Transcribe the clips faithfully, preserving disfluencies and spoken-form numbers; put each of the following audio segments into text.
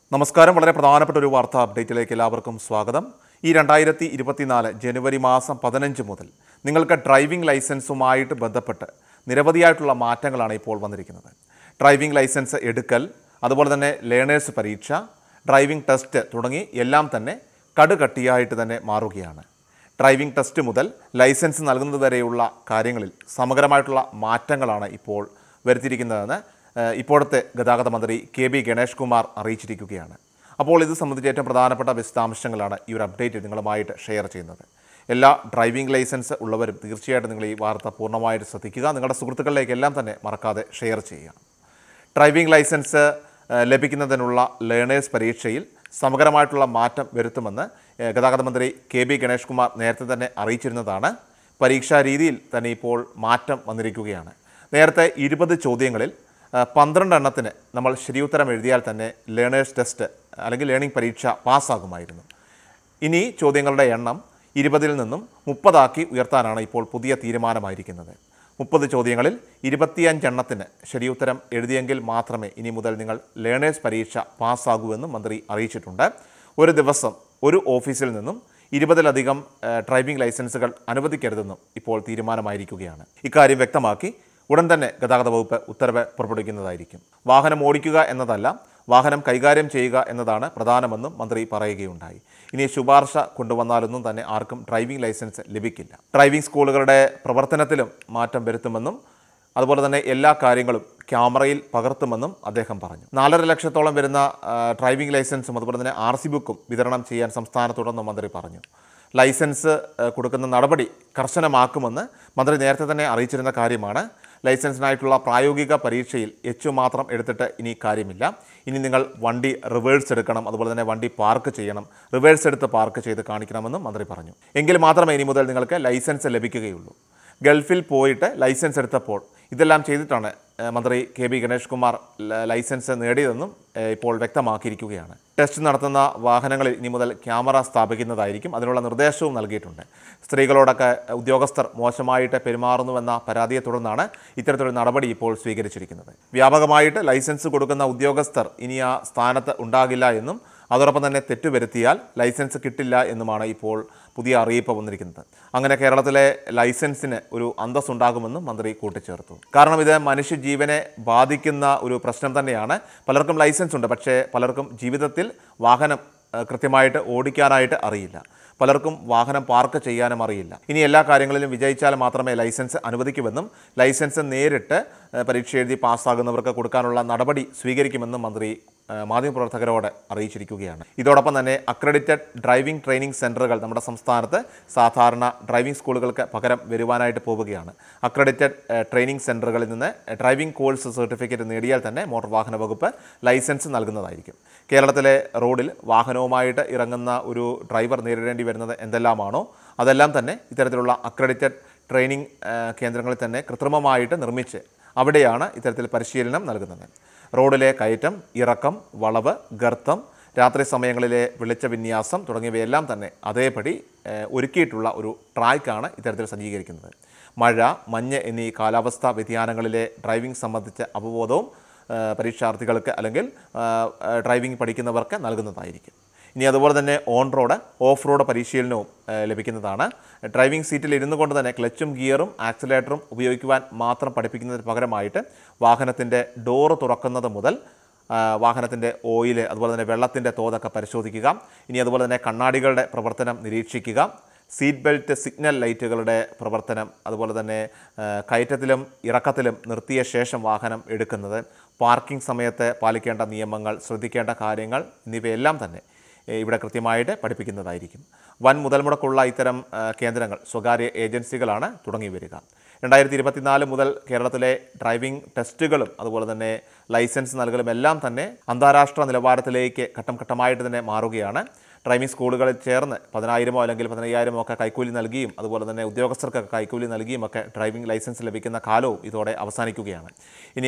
നമസ്കാരം. വളരെ പ്രധാനപ്പെട്ട ഒരു വാർത്താ അപ്ഡേറ്റിലേക്ക് എല്ലാവർക്കും സ്വാഗതം. ഈ രണ്ടായിരത്തി ഇരുപത്തിനാല് ജനുവരി മാസം പതിനഞ്ച് മുതൽ നിങ്ങൾക്ക് ഡ്രൈവിംഗ് ലൈസൻസുമായിട്ട് ബന്ധപ്പെട്ട് നിരവധിയായിട്ടുള്ള മാറ്റങ്ങളാണ് ഇപ്പോൾ വന്നിരിക്കുന്നത്. ഡ്രൈവിംഗ് ലൈസൻസ് എടുക്കൽ, അതുപോലെ തന്നെ ലേണേഴ്സ് പരീക്ഷ, ഡ്രൈവിംഗ് ടെസ്റ്റ് തുടങ്ങി എല്ലാം തന്നെ കടുകട്ടിയായിട്ട് തന്നെ മാറുകയാണ്. ഡ്രൈവിംഗ് ടെസ്റ്റ് മുതൽ ലൈസൻസ് നൽകുന്നത് വരെയുള്ള കാര്യങ്ങളിൽ സമഗ്രമായിട്ടുള്ള മാറ്റങ്ങളാണ് ഇപ്പോൾ വരുത്തിയിരിക്കുന്നതെന്ന് ഇപ്പോഴത്തെ ഗതാഗത മന്ത്രി കെ ബി ഗണേഷ് കുമാർ അറിയിച്ചിരിക്കുകയാണ്. അപ്പോൾ ഇത് സംബന്ധിച്ച് ഏറ്റവും പ്രധാനപ്പെട്ട വിശദാംശങ്ങളാണ് ഈ ഒരു അപ്ഡേറ്റ് നിങ്ങളുമായിട്ട് ഷെയർ ചെയ്യുന്നത്. എല്ലാ ഡ്രൈവിംഗ് ലൈസൻസ് ഉള്ളവരും തീർച്ചയായിട്ടും നിങ്ങൾ ഈ വാർത്ത പൂർണ്ണമായിട്ട് ശ്രദ്ധിക്കുക. നിങ്ങളുടെ സുഹൃത്തുക്കളിലേക്കെല്ലാം തന്നെ മറക്കാതെ ഷെയർ ചെയ്യുക. ഡ്രൈവിംഗ് ലൈസൻസ് ലഭിക്കുന്നതിനുള്ള ലേണേഴ്സ് പരീക്ഷയിൽ സമഗ്രമായിട്ടുള്ള മാറ്റം വരുത്തുമെന്ന് ഗതാഗത മന്ത്രി കെ ബി ഗണേഷ് കുമാർ നേരത്തെ തന്നെ അറിയിച്ചിരുന്നതാണ്. പരീക്ഷാ രീതിയിൽ തന്നെ ഇപ്പോൾ മാറ്റം വന്നിരിക്കുകയാണ്. നേരത്തെ ഇരുപത് ചോദ്യങ്ങളിൽ പന്ത്രണ്ട് എണ്ണത്തിന് നമ്മൾ ശരിയുത്തരം എഴുതിയാൽ തന്നെ ലേണേഴ്സ് ടെസ്റ്റ് അല്ലെങ്കിൽ ലേണിംഗ് പരീക്ഷ പാസ്സാകുമായിരുന്നു. ഇനി ചോദ്യങ്ങളുടെ എണ്ണം ഇരുപതിൽ നിന്നും മുപ്പതാക്കി ഉയർത്താനാണ് ഇപ്പോൾ പുതിയ തീരുമാനമായിരിക്കുന്നത്. മുപ്പത് ചോദ്യങ്ങളിൽ ഇരുപത്തിയഞ്ചെണ്ണത്തിന് ശരിയുത്തരം എഴുതിയെങ്കിൽ മാത്രമേ ഇനി മുതൽ നിങ്ങൾ ലേണേഴ്സ് പരീക്ഷ പാസ്സാകൂവെന്നും മന്ത്രി അറിയിച്ചിട്ടുണ്ട്. ഒരു ദിവസം ഒരു ഓഫീസിൽ നിന്നും ഇരുപതിലധികം ഡ്രൈവിംഗ് ലൈസൻസുകൾ അനുവദിക്കരുതെന്നും ഇപ്പോൾ തീരുമാനമായിരിക്കുകയാണ്. ഇക്കാര്യം വ്യക്തമാക്കി ഉടൻ തന്നെ ഗതാഗത വകുപ്പ് ഉത്തരവ് പുറപ്പെടുവിക്കുന്നതായിരിക്കും. വാഹനം ഓടിക്കുക എന്നതല്ല, വാഹനം കൈകാര്യം ചെയ്യുക എന്നതാണ് പ്രധാനമെന്നും മന്ത്രി പറയുകയുണ്ടായി. ഇനി ശുപാർശ കൊണ്ടുവന്നാലൊന്നും തന്നെ ആർക്കും ഡ്രൈവിംഗ് ലൈസൻസ് ലഭിക്കില്ല. ഡ്രൈവിംഗ് സ്കൂളുകളുടെ പ്രവർത്തനത്തിലും മാറ്റം വരുത്തുമെന്നും അതുപോലെ തന്നെ എല്ലാ കാര്യങ്ങളും ക്യാമറയിൽ പകർത്തുമെന്നും അദ്ദേഹം പറഞ്ഞു. നാലര ലക്ഷത്തോളം വരുന്ന ഡ്രൈവിംഗ് ലൈസൻസും അതുപോലെ തന്നെ ആർ സി ബുക്കും വിതരണം ചെയ്യാൻ സംസ്ഥാനത്തുണ്ടെന്നും മന്ത്രി പറഞ്ഞു. ലൈസൻസ് കൊടുക്കുന്ന നടപടി കർശനമാക്കുമെന്ന് മന്ത്രി നേരത്തെ തന്നെ അറിയിച്ചിരുന്ന കാര്യമാണ്. ലൈസൻസിനായിട്ടുള്ള പ്രായോഗിക പരീക്ഷയിൽ എച്ച് മാത്രം എടുത്തിട്ട് ഇനി കാര്യമില്ല. ഇനി നിങ്ങൾ വണ്ടി റിവേഴ്സ് എടുക്കണം, അതുപോലെ തന്നെ വണ്ടി പാർക്ക് ചെയ്യണം, റിവേഴ്സ് എടുത്ത് പാർക്ക് ചെയ്ത് കാണിക്കണമെന്നും മന്ത്രി പറഞ്ഞു. എങ്കിൽ മാത്രമേ ഇനി മുതൽ നിങ്ങൾക്ക് ലൈസൻസ് ലഭിക്കുകയുള്ളൂ. ഗൾഫിൽ പോയിട്ട് ലൈസൻസ് എടുത്തപ്പോൾ ഇതെല്ലാം ചെയ്തിട്ടാണ് മന്ത്രി കെ ബി ഗണേഷ് കുമാർ ലൈസൻസ് നേടിയതെന്നും ഇപ്പോൾ വ്യക്തമാക്കിയിരിക്കുകയാണ്. ടെസ്റ്റ് നടത്തുന്ന വാഹനങ്ങളിൽ ഇനി മുതൽ ക്യാമറ സ്ഥാപിക്കുന്നതായിരിക്കും. അതിനുള്ള നിർദ്ദേശവും നൽകിയിട്ടുണ്ട്. സ്ത്രീകളോടൊക്കെ ഉദ്യോഗസ്ഥർ മോശമായിട്ട് പെരുമാറുന്നുവെന്ന പരാതിയെ തുടർന്നാണ് ഇത്തരത്തിലൊരു നടപടി ഇപ്പോൾ സ്വീകരിച്ചിരിക്കുന്നത്. വ്യാപകമായിട്ട് ലൈസൻസ് കൊടുക്കുന്ന ഉദ്യോഗസ്ഥർ ഇനി ആ സ്ഥാനത്ത് ഉണ്ടാകില്ല എന്നും അതോടൊപ്പം തന്നെ തെറ്റുവരുത്തിയാൽ ലൈസൻസ് കിട്ടില്ല എന്നുമാണ് ഇപ്പോൾ പുതിയ അറിയിപ്പ് വന്നിരിക്കുന്നത്. അങ്ങനെ കേരളത്തിലെ ലൈസൻസിന് ഒരു അന്തസ്സുണ്ടാകുമെന്നും മന്ത്രി കൂട്ടിച്ചേർത്തു. കാരണം ഇത് മനുഷ്യജീവനെ ബാധിക്കുന്ന ഒരു പ്രശ്നം തന്നെയാണ്. പലർക്കും ലൈസൻസ് ഉണ്ട്, പക്ഷേ പലർക്കും ജീവിതത്തിൽ വാഹനം കൃത്യമായിട്ട് ഓടിക്കാനായിട്ട് അറിയില്ല. പലർക്കും വാഹനം പാർക്ക് ചെയ്യാനും അറിയില്ല. ഇനി എല്ലാ കാര്യങ്ങളിലും വിജയിച്ചാൽ മാത്രമേ ലൈസൻസ് അനുവദിക്കുമെന്നും ലൈസൻസ് നേരിട്ട് പരീക്ഷ എഴുതി പാസ്സാകുന്നവർക്ക് കൊടുക്കാനുള്ള നടപടി സ്വീകരിക്കുമെന്നും മന്ത്രി മാധ്യമപ്രവർത്തകരോട് അറിയിച്ചിരിക്കുകയാണ്. ഇതോടൊപ്പം തന്നെ അക്രഡിറ്റഡ് ഡ്രൈവിംഗ് ട്രെയിനിങ് സെൻറ്ററുകൾ നമ്മുടെ സംസ്ഥാനത്ത് സാധാരണ ഡ്രൈവിംഗ് സ്കൂളുകൾക്ക് പകരം വരുവാനായിട്ട് പോവുകയാണ്. അക്രഡിറ്റഡ് ട്രെയിനിങ് സെൻറ്ററുകളിൽ നിന്ന് ഡ്രൈവിംഗ് കോഴ്സ് സർട്ടിഫിക്കറ്റ് നേടിയാൽ തന്നെ മോട്ടോർ വാഹന വകുപ്പ് ലൈസൻസ് നൽകുന്നതായിരിക്കും. കേരളത്തിലെ റോഡിൽ വാഹനവുമായിട്ട് ഇറങ്ങുന്ന ഒരു ഡ്രൈവർ നേരിടേണ്ടി വരുന്നത് എന്തെല്ലാമാണോ അതെല്ലാം തന്നെ ഇത്തരത്തിലുള്ള അക്രഡിറ്റഡ് ട്രെയിനിങ് കേന്ദ്രങ്ങളിൽ തന്നെ കൃത്രിമമായിട്ട് നിർമ്മിച്ച് അവിടെയാണ് ഇത്തരത്തിൽ പരിശീലനം നൽകുന്നത്. റോഡിലെ കയറ്റം, ഇറക്കം, വളവ്, ഗർത്തം, രാത്രി സമയങ്ങളിലെ വെളിച്ച വിന്യാസം തുടങ്ങിയവയെല്ലാം തന്നെ അതേപടി ഒരുക്കിയിട്ടുള്ള ഒരു ട്രാക്കാണ് ഇത്തരത്തിൽ സജ്ജീകരിക്കുന്നത്. മഴ, മഞ്ഞ് എന്നീ കാലാവസ്ഥാ വ്യതിയാനങ്ങളിലെ ഡ്രൈവിംഗ് സംബന്ധിച്ച അവബോധവും പരീക്ഷാർത്ഥികൾക്ക് അല്ലെങ്കിൽ ഡ്രൈവിംഗ് പഠിക്കുന്നവർക്ക് നൽകുന്നതായിരിക്കും. ഇനി അതുപോലെ തന്നെ ഓൺ റോഡ്, ഓഫ് റോഡ് പരിശീലനവും ലഭിക്കുന്നതാണ്. ഡ്രൈവിംഗ് സീറ്റിൽ ഇരുന്നു കൊണ്ട് തന്നെ ക്ലച്ചും ഗിയറും ആക്സിലേറ്ററും ഉപയോഗിക്കുവാൻ മാത്രം പഠിപ്പിക്കുന്നതിന് പകരമായിട്ട് വാഹനത്തിൻ്റെ ഡോറ് തുറക്കുന്നത് മുതൽ വാഹനത്തിൻ്റെ ഓയിൽ, അതുപോലെ തന്നെ വെള്ളത്തിൻ്റെ തോതൊക്കെ പരിശോധിക്കുക. ഇനി അതുപോലെ തന്നെ കണ്ണാടികളുടെ പ്രവർത്തനം നിരീക്ഷിക്കുക. സീറ്റ് ബെൽറ്റ് സിഗ്നൽ ലൈറ്റുകളുടെ പ്രവർത്തനം, അതുപോലെ തന്നെ കയറ്റത്തിലും ഇറക്കത്തിലും നിർത്തിയ ശേഷം വാഹനം എടുക്കുന്നത്, പാർക്കിംഗ് സമയത്ത് പാലിക്കേണ്ട നിയമങ്ങൾ, ശ്രദ്ധിക്കേണ്ട കാര്യങ്ങൾ എന്നിവയെല്ലാം തന്നെ ഇവിടെ കൃത്യമായിട്ട് പഠിപ്പിക്കുന്നതായിരിക്കും. വൻ മുതൽ മുടക്കുള്ള ഇത്തരം കേന്ദ്രങ്ങൾ സ്വകാര്യ ഏജൻസികളാണ് തുടങ്ങി വരിക. രണ്ടായിരത്തി ഇരുപത്തിനാല് മുതൽ കേരളത്തിലെ ഡ്രൈവിംഗ് ടെസ്റ്റുകളും അതുപോലെ തന്നെ ലൈസൻസ് നൽകലും എല്ലാം തന്നെ അന്താരാഷ്ട്ര നിലവാരത്തിലേക്ക് ഘട്ടം ഘട്ടമായിട്ട് തന്നെ മാറുകയാണ്. ഡ്രൈവിംഗ് സ്കൂളുകളിൽ ചേർന്ന് പതിനായിരമോ അല്ലെങ്കിൽ പതിനയ്യായിരമോ ഒക്കെ കൈക്കൂലി നൽകിയും അതുപോലെ തന്നെ ഉദ്യോഗസ്ഥർക്ക് കൈക്കൂലി നൽകിയും ഒക്കെ ഡ്രൈവിംഗ് ലൈസൻസ് ലഭിക്കുന്ന കാലവും ഇതോടെ അവസാനിക്കുകയാണ്. ഇനി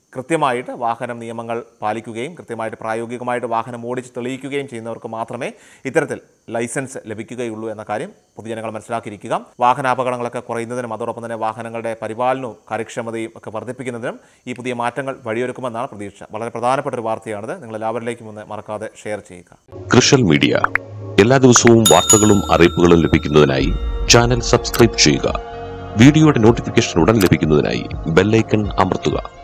കൃത്യമായിട്ട് വാഹനം നിയമങ്ങൾ പാലിക്കുകയും കൃത്യമായിട്ട് പ്രായോഗികമായിട്ട് വാഹനം ഓടിച്ച് തെളിയിക്കുകയും ചെയ്യുന്നവർക്ക് മാത്രമേ ഇത്തരത്തിൽ ലൈസൻസ് ലഭിക്കുകയുള്ളൂ എന്ന കാര്യം പൊതുജനങ്ങൾ മനസ്സിലാക്കിയിരിക്കുക. വാഹനാപകടങ്ങളൊക്കെ കുറയുന്നതിനും അതോടൊപ്പം തന്നെ വാഹനങ്ങളുടെ പരിപാലനവും കാര്യക്ഷമതയും ഒക്കെ വർദ്ധിപ്പിക്കുന്നതിനും ഈ പുതിയ മാറ്റങ്ങൾ വഴിയൊരുക്കുമെന്നാണ് പ്രതീക്ഷ. വളരെ പ്രധാനപ്പെട്ട ഒരു വാർത്തയാണിത്. നിങ്ങൾ എല്ലാവരിലേക്കും ഒന്ന് മറക്കാതെ ഷെയർ ചെയ്യുക. കൃഷൽ മീഡിയ എല്ലാ ദിവസവും വാർത്തകളും അറിയിപ്പുകളും ലഭിക്കുന്നതിനായി ചാനൽ സബ്സ്ക്രൈബ് ചെയ്യുക. വീഡിയോയുടെ നോട്ടിഫിക്കേഷൻ ഉടൻ ലഭിക്കുന്നതിനായി ബെല്ലൈക്കൺ അമർത്തുക.